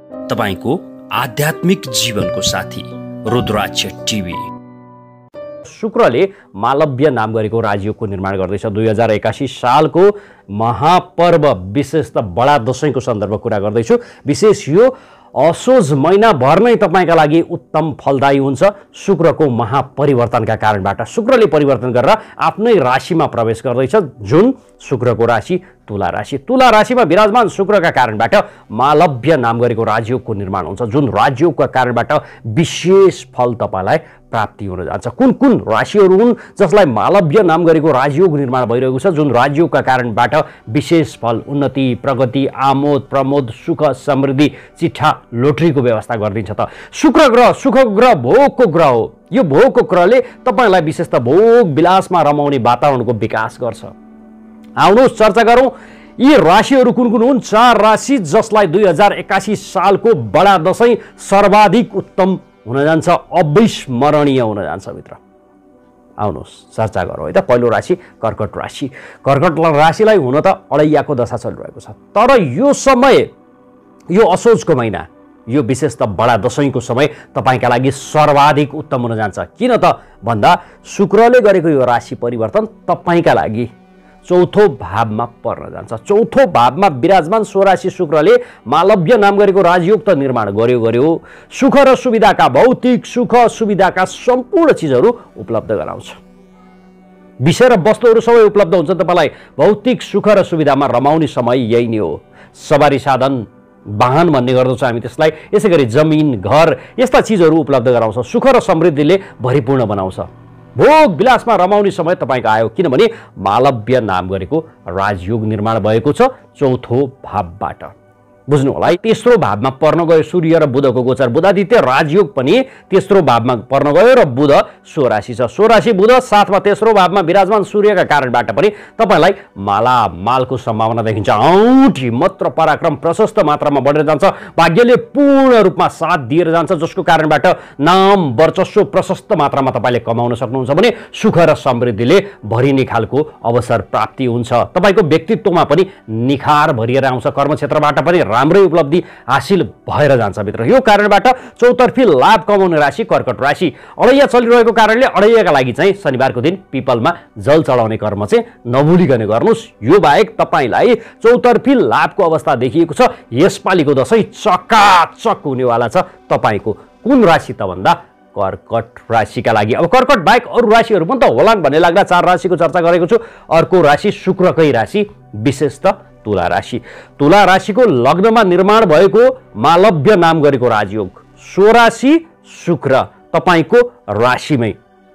तपाईको आध्यात्मिक जीवनको साथी रुद्राक्ष टिभी। शुक्रले मालव्य नाम गरेको राजयोगको निर्माण गर्दैछ। 2081 सालको महापर्व विशेष त बडा दशैंको सन्दर्भ कुरा गर्दैछु। विशेष यो असोज महिनाभर नै तपाईका लागि उत्तम फलदायी हुन्छ। शुक्रको महापरिवर्तनका कारणबाट शुक्रले परिवर्तन गरेर आफ्नै राशिमा प्रवेश गर्दैछ, जुन शुक्रको राशि तुला राशि। तुला राशिमा विराजमान शुक्रका कारणबाट मालव्य नाम गरेको राजयोगको निर्माण हुन्छ, जुन राजयोगका कारणबाट विशेष फल तपाईलाई प्राप्ति हुन जान्छ। कुन कुन राशिहरू हुन् जसलाई मालव्य नाम गरेको राजयोग निर्माण भइरहेको छ, जुन राजयोगका कारणबाट विशेष फल, उन्नति, प्रगति, आमोद प्रमोद, सुख समृद्धि, चिठा लोटरीको व्यवस्था गरिदिन्छ त? शुक्र ग्रह सुखको ग्रह, भोगको ग्रह हो। यो भोगको ग्रहले तपाईलाई विशेष त भोग विलासमा रमाउने वातावरणको विकास गर्छ। आउनुहोस् चर्चा गरौँ यी राशिहरू कुन कुन हुन्। 4 राशि जसलाई 2081 सालको बडा दशैं सर्वाधिक उत्तम हुन जान्छ, अविस्मरणीय हुन जान्छ मित्र। आउनुहोस् चर्चा गरौँ है त। पहिलो राशि कर्कट राशि। कर्कट राशिलाई हुन त अडैयाको दशा चलिरहेको छ, तर यो समय, यो असोजको महिना, यो विशेष त बडा दशैंको समय तपाईका लागि सर्वाधिक उत्तम हुन जान्छ। किन त भन्दा शुक्रले गरेको यो राशि परिवर्तन तपाईका लागि चौथो भावमा पर्न जान्छ। चौथो भावमा विराजमान स्वराशि शुक्रले मालव्य नाम गरेको राजयोग त निर्माण गर्यो। सुख र सुविधाका, भौतिक सुख सुविधाका सम्पूर्ण चिजहरू उपलब्ध गराउँछ। विषय र वस्तुहरू सबै उपलब्ध हुन्छ तपाईलाई। भौतिक सुख र सुविधामा रमाउने समय यही नै हो। सवारी साधन, वाहन भन्ने गर्दछ हामी त्यसलाई। यसै गरी जमिन, घर, यस्ता चिजहरू उपलब्ध गराउँछ। सुख र समृद्धिले भरिपूर्ण बनाउँछ। भोग विलासमा रमाउने समय तपाईको आयो, किनभने मालव्य नाम गरेको राजयोग निर्माण भएको छ चौथो भावबाट। बुझ्नु होला है। तेस्रो भावमा पर्न गयो सूर्य र बुधको गोचर। बुधादित्य राजयोग पनि तेस्रो भावमा पर्न गयो र बुध स्वराशि छ। स्वराशि बुध साथमा तेस्रो भावमा विराजमान सूर्यका कारणबाट पनि तपाईलाई मालामालको सम्भावना देखिन्छ। औँठ हिम्मत र पराक्रम प्रशस्त मात्रामा बढेर जान्छ। भाग्यले पूर्ण रूपमा साथ दिएर जान्छ, जसको कारणबाट नाम वर्चस्व प्रशस्त मात्रामा तपाईले कमाउन सक्नुहुन्छ भने सुख र समृद्धिले भरिने खालको अवसर प्राप्ति हुन्छ। तपाईको व्यक्तित्वमा पनि निखार भरिएर आउँछ। कर्मक्षेत्रबाट पनि राम्रै उपलब्धि हासिल भएर जान्छ मित्र। यो कारणबाट चौतर्फी लाभ कमाउने राशि कर्कट राशि। अडैया चलिरहेको कारणले अडैयाका लागि चाहिँ शनिबारको दिन पिपलमा जल चढाउने कर्म चाहिँ नभुलिकन गर्नुहोस्। यो बाहेक तपाईलाई चौतर्फी लाभको अवस्था देखिएको छ। यसपालिको दशैं चकाचक हुनेवाला छ तपाईको। कुन राशि त भन्दा कर्कट राशिका लागि। अब कर्कट बाहेक अरू राशिहरू पनि त होलान् भन्ने लाग्दा 4 राशिको चर्चा गरेको छु। अर्को राशि शुक्रकै राशि, विशेष त तुला राशि। तुला राशिको लग्नमा निर्माण भएको मालव्य नाम गरेको राजयोग, स्वराशि शुक्र तपाईको राशिमै।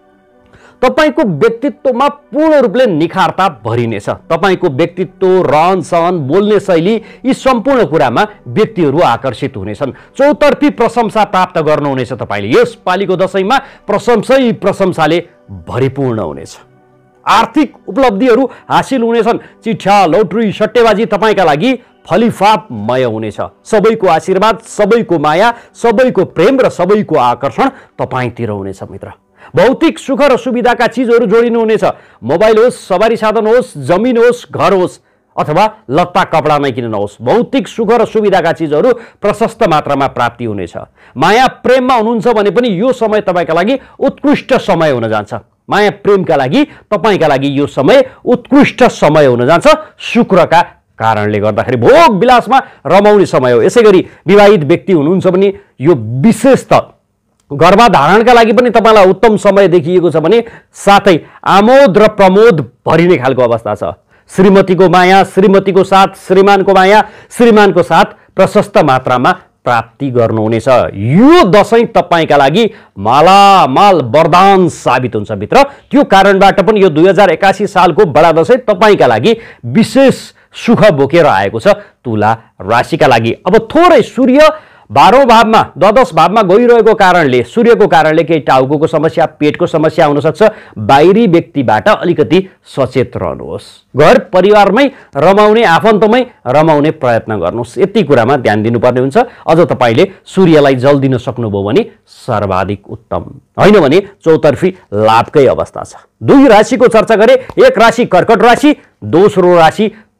तपाईको व्यक्तित्वमा पूर्ण रूपले निखारता भरिनेछ। तपाईको व्यक्तित्व, रहन सहन, बोल्ने शैली, यी सम्पूर्ण कुरामा व्यक्तिहरू आकर्षित हुनेछन्। चौतर्फी प्रशंसा प्राप्त गर्नुहुनेछ तपाईले। यसपालिको दशैंमा प्रशंसाले भरिपूर्ण हुनेछ। आर्थिक उपलब्धिहरू हासिल हुनेछन्। चिठा लोटरी सट्टेबाजी तपाईका लागि फलिफापमय हुनेछ। सबैको आशीर्वाद, सबैको माया, सबैको प्रेम र सबैको आकर्षण तपाईतिर हुनेछ मित्र। भौतिक सुख र सुविधाका चिजहरू जोडिनु हुनेछ। मोबाइल होस्, सवारी साधन होस्, जमिन होस्, घर होस्, अथवा लत्ता कपडा नै किन नहोस्, भौतिक सुख र सुविधाका चिजहरू प्रशस्त मात्रामा प्राप्ति हुनेछ। माया प्रेममा हुनुहुन्छ भने पनि यो समय तपाईका लागि उत्कृष्ट समय हुन जान्छ। माया प्रेमका लागि तपाईका लागि यो समय उत्कृष्ट समय हुन जान्छ शुक्रका कारणले गर्दाखेरि। भोग विलासमा रमाउने समय हो। यसै गरी विवाहित व्यक्ति हुनुहुन्छ भने यो विशेष त गर्भधारणका लागि पनि तपाईलाई उत्तम समय देखिएको छ भने साथै आमोद र प्रमोद भरिने खालको अवस्था छ। श्रीमतीको माया, श्रीमतीको साथ श्रीमानको माया, श्रीमानको साथ प्रशस्त मात्रामा प्राप्ति गर्नुहुनेछ। यो दशैं तपाईका लागि मालामाल वरदान साबित हुन्छ मित्र। त्यो कारणबाट पनि यो 2081 सालको बडा दशैं तपाईका लागि विशेष सुख बोकेर आएको छ तुला राशिका लागि। अब थोरै सूर्य 12औं भावमा, द्वादश भावमा गइरहेको कारणले, सूर्यको कारणले केही टाउको समस्या, पेटको समस्या हुन सक्छ। बाहिरी व्यक्तिबाट अलिकति सचेत रहनुहोस्। घर परिवारमै रमाउने, आफन्तमै रमाउने प्रयत्न गर्नुहोस्। यति कुरामा ध्यान दिनुपर्ने हुन्छ। अझ तपाईले सूर्यलाई जल दिन सक्नुभयो भने सर्वाधिक उत्तम, होइन भने चौतर्फी लाभकै अवस्था छ। 2 राशिको चर्चा गरे। एक राशि कर्कट राशि, दोस्रो राशि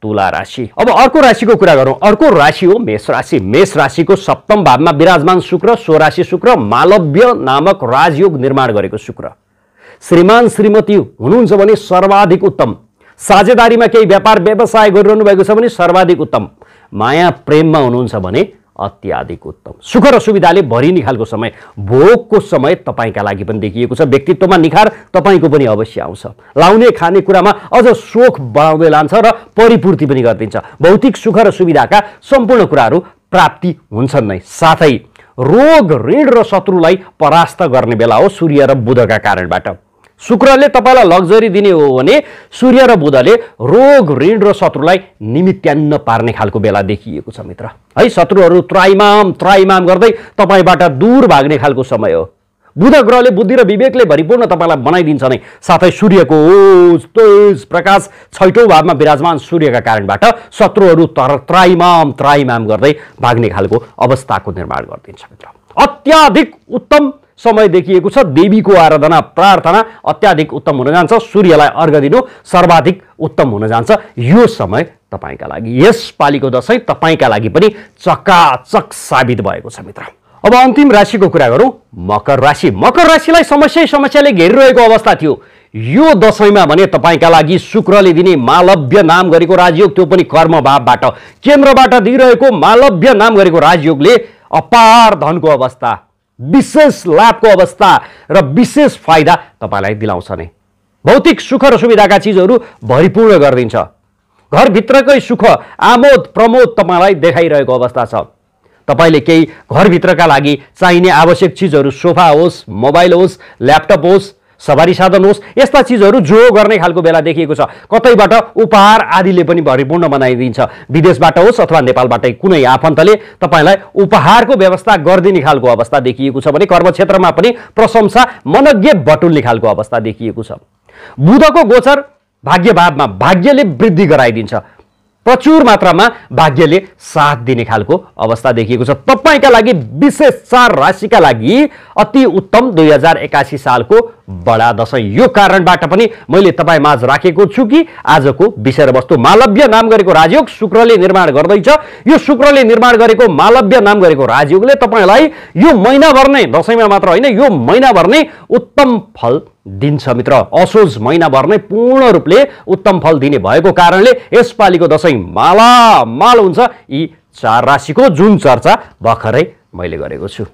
तुला राशि। अब अर्को राशिको कुरा गरौँ। अर्को राशि हो मेष राशि। मेष राशिको सप्तम भावमा विराजमान शुक्र, स्वराशि शुक्र, मालव्य नामक राजयोग निर्माण गरेको शुक्र। श्रीमान श्रीमती हुनुहुन्छ भने सर्वाधिक उत्तम। साझेदारीमा केही व्यापार व्यवसाय गरिरहनु भएको छ भने सर्वाधिक उत्तम। माया प्रेममा हुनुहुन्छ भने अत्याधिक उत्तम। सुख र सुविधाले भरिने खालको समय, भोगको समय तपाईका लागि पनि देखिएको छ। व्यक्तित्वमा निखार तपाईको पनि अवश्य आउँछ। लाउने खाने कुरामा अझ सोख बढाउँदै लान्छ र परिपूर्ति पनि गरिदिन्छ। भौतिक सुख र सुविधाका सम्पूर्ण कुराहरू प्राप्ति हुन्छन् नै। साथै रोग ऋण र शत्रुलाई परास्त गर्ने बेला हो सूर्य र बुधका कारणबाट। शुक्रले तपाईलाई लग्जरी दिने हो भने सूर्य र बुधले रोग ऋण र शत्रुलाई निमित्यान्न पार्ने खालको बेला देखिएको छ मित्र। है, शत्रुहरू त्राइमाम गर्दै तपाईबाट दूर भाग्ने खालको समय हो। बुध ग्रहले बुद्धि र विवेकले भरिपूर्ण तपाईलाई बनाइदिन्छ नै। साथै सूर्यको ओज तेज प्रकाश 6औं भावमा विराजमान सूर्यका कारणबाट शत्रुहरू त्राइमाम गर्दै भाग्ने खालको अवस्थाको निर्माण गरिदिन्छ मित्र। अत्याधिक उत्तम समय देखिएको छ। देवीको आराधना प्रार्थना अत्याधिक उत्तम हुन जान्छ। सूर्यलाई अर्घ दिनु सर्वाधिक उत्तम हुन जान्छ यो समय तपाईका लागि। यसपालिको दशैं तपाईका लागि पनि चकाचक साबित भएको छ मित्र। अब अन्तिम राशिको कुरा गरौँ। मकर राशि। मकर राशिलाई समस्याले घेरिरहेको अवस्था थियो। यो दशैंमा भने तपाईका लागि शुक्रले दिने मालव्य नाम गरेको राजयोग, त्यो पनि कर्म भावबाट केन्द्रबाट दिइरहेको मालव्य नाम गरेको राजयोगले अपार धनको अवस्था, विशेष लाभको अवस्था र विशेष फाइदा तपाईलाई दिलाउँछ नै। भौतिक सुख र सुविधाका चिजहरू भरिपूर्ण गरिदिन्छ। घरभित्रकै सुख आमोद प्रमोद तपाईलाई देखाइरहेको अवस्था छ। तपाईले केही घरभित्रका लागि चाहिने आवश्यक चिजहरू, सोफा होस्, मोबाइल होस्, ल्यापटप होस्, सवारी साधन होस्, यस्ता चिजहरू जो गर्ने खालको बेला देखिएको छ। कतैबाट उपहार आदिले पनि भरिपूर्ण बनाइदिन्छ। विदेशबाट होस् अथवा नेपालबाटै कुनै आफन्तले तपाईलाई उपहारको व्यवस्था गरिदिने खालको अवस्था देखिएको छ भने कर्मक्षेत्रमा पनि प्रशंसा मनज्ञ बटुल्ने खालको अवस्था देखिएको छ। बुधको गोचर भाग्यभावमा भाग्यले वृद्धि गराइदिन्छ। प्रचुर मात्रामा भाग्यले साथ दिने खालको अवस्था देखिएको छ। तपाईका लागि विशेष 4 राशिका लागि अति उत्तम 2081 सालको बडा दशैं। यो कारणबाट पनि मैले तपाई माझ राखेको छु कि आजको विषयवस्तु मालव्य नाम गरेको राजयोग शुक्रले निर्माण गर्दैछ। यो शुक्रले निर्माण गरेको मालव्य नाम गरेको राजयोगले तपाईलाई यो महिनाभर नै, दशैंमा मात्र होइन, यो महिनाभर नै उत्तम फल दिन्छ मित्र। असोज महिनाभर नै पूर्ण रूपले उत्तम फल दिने भएको कारणले यसपालिको दशैं मालामाल हुन्छ। यी 4 राशिको जुन चर्चा भर्खरै मैले गरेको छु।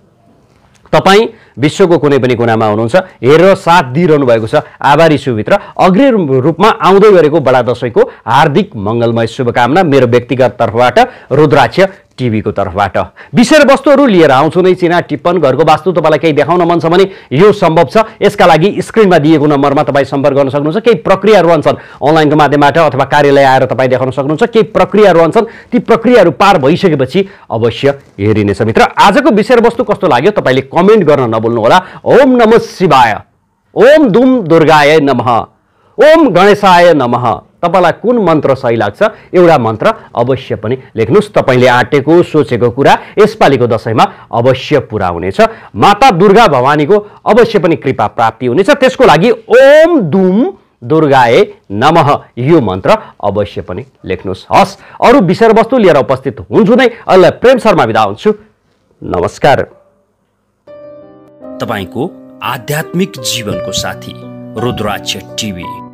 तपाई विश्वको कुनै पनि कुनामा हुनुहुन्छ, हेरेर साथ दिइरहनु भएको छ, आभारी छु मित्र। अग्रिम रूपमा आउँदै गरेको बडा दशैंको हार्दिक मङ्गलमय शुभकामना मेरो व्यक्तिगत तर्फबाट, रुद्राक्ष टिभीको तर्फबाट। विषयवस्तुहरू लिएर आउँछु नै। चिना टिप्पण, घरको वास्तु तपाईलाई केही देखाउन मन छ भने यो सम्भव छ। यसका लागि स्क्रिनमा दिएको नम्बरमा तपाईँ सम्पर्क गर्न सक्नुहुन्छ। केही प्रक्रियाहरू रहन्छन् अनलाइनको माध्यमबाट अथवा कार्यालय आएर तपाईँ देखाउन सक्नुहुन्छ। केही प्रक्रियाहरू रहन्छन्, ती प्रक्रियाहरू पार भइसकेपछि अवश्य हेरिनेछ मित्र। आजको विषयवस्तु कस्तो लाग्यो तपाईले कमेन्ट गर्न नभुल्नुहोला। ओम नमः शिवाय, ओम दुम दुर्गाय नमः, ओम गणेशाय नमः। तपाईलाई कुन मन्त्र सही लाग्छ एउटा मन्त्र अवश्य पनि लेख्नुस्। तपाईले आँटेको सोचेको कुरा यसपालिको दशैंमा अवश्य पूरा हुनेछ। माता दुर्गा भवानीको अवश्य पनि कृपा प्राप्ति हुनेछ। त्यसको लागि ओम दुम दुर्गाय नमः यो मन्त्र अवश्य पनि लेख्नुस्। हस्, अरु विषयवस्तु लिएर उपस्थित हुन्छु नै। अहिले प्रेम शर्मा बिदा हुन्छु। नमस्कार। तपाईको आध्यात्मिक जीवनको साथी रुद्राक्ष टिभी।